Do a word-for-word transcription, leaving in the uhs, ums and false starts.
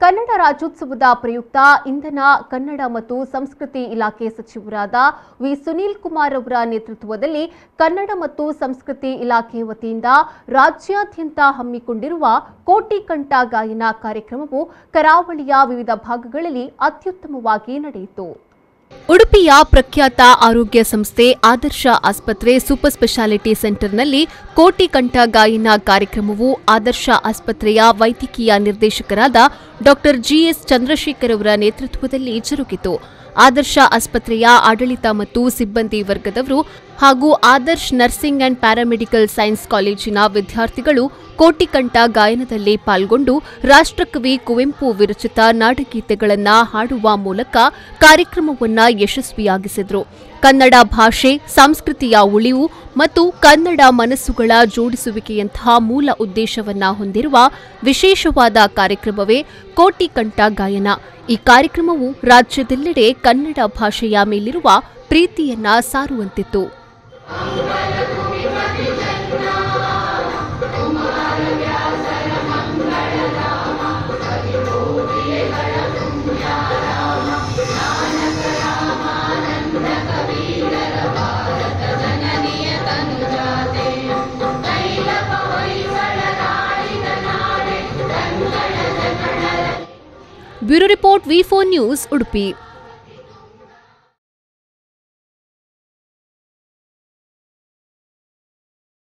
ಕನ್ನಡ ರಾಜ್ಯೋತ್ಸವದ ಪ್ರಯುಕ್ತ ಇಂಧನ ಕನ್ನಡ ಮತ್ತು ಸಂಸ್ಕೃತಿ ಇಲಾಖೆ ಸಚಿವರಾದ ವಿ ಸುನೀಲ್ ಕುಮಾರ್ ಅವರ ನೇತೃತ್ವದಲ್ಲಿ ಕನ್ನಡ ಮತ್ತು ಸಂಸ್ಕೃತಿ ಇಲಾಖೆ ವತಿಯಿಂದ ರಾಜ್ಯಾದ್ಯಂತ ಹಮ್ಮಿಕೊಂಡಿರುವ ಕೋಟಿ ಕಂಠ ಗಾಯನ ಕಾರ್ಯಕ್ರಮವು ಕರಾವಳಿಯ ವಿವಿಧ ಭಾಗಗಳಲ್ಲಿ ಅತ್ಯುತ್ತಮವಾಗಿ ನಡೆಯಿತು. ಉಡುಪಿಯ ಪ್ರಖ್ಯಾತ ಆರೋಗ್ಯ ಸಂಸ್ಥೆ ಆದರ್ಶ ಆಸ್ಪತ್ರೆ ಸೂಪರ್ ಸ್ಪೆಷಾಲಿಟಿ ಸೆಂಟರ್ನಲ್ಲಿ ಕೋಟಿ ಕಂಠ ಗಾಯನ ಕಾರ್ಯಕ್ರಮವು ಆದರ್ಶ ಆಸ್ಪತ್ರೆಯ ವೈದ್ಯಕೀಯ ನಿರ್ದೇಶಕರಾದ ಡಾ ಜಿಎಸ್ ಚಂದ್ರಶೇಖರ್ ಅವರ ನೇತೃತ್ವದಲ್ಲಿ ಜರುಗಿತು. ಆದರ್ಶ ಆಸ್ಪತ್ರೆಯ ಆಡಳಿತ ಮತ್ತು ಸಿಬ್ಬಂದಿ ವರ್ಗದವರು ಹಾಗೂ Adarsh nursing and paramedical science ಕಾಲೇಜಿನ ವಿದ್ಯಾರ್ಥಿಗಳು ಕೋಟಿ ಕಂಠ ಗಾಯನದಲ್ಲಿ ಪಾಲ್ಗೊಂಡು ರಾಷ್ಟ್ರಕವಿ ಕುವೆಂಪು ವಿರಚಿತ ನಾಡಗೀತೆಗಳನ್ನು ಹಾಡುವ ಮೂಲಕ ಕಾರ್ಯಕ್ರಮವನ್ನು ಯಶಸ್ವಿಯಾಗಿಸಿದರು. ಕನ್ನಡ ಭಾಷೆ, ಸಂಸ್ಕೃತಿಯ ಉಳಿವು ಮತ್ತು ಕನ್ನಡ ಮನಸ್ಸುಗಳ ಜೋಡಿಸುವಿಕೆಯಂತಹ ಮೂಲ ಉದ್ದೇಶವನ್ನು ಹೊಂದಿರುವ ವಿಶೇಷವಾದ ಕಾರ್ಯಕ್ರಮವೇ ಕೋಟಿ ಕಂಠ ಗಾಯನ. ಈ ಕಾರ್ಯಕ್ರಮವು ರಾಜ್ಯದೆಲ್ಲೆಡೆ ಕನ್ನಡ ಭಾಷೆಯ ಮೇಲಿರುವ ಪ್ರೀತಿಯನ್ನ ಸಾರುವಂತಿತ್ತು. Bureau report V four news Udupi.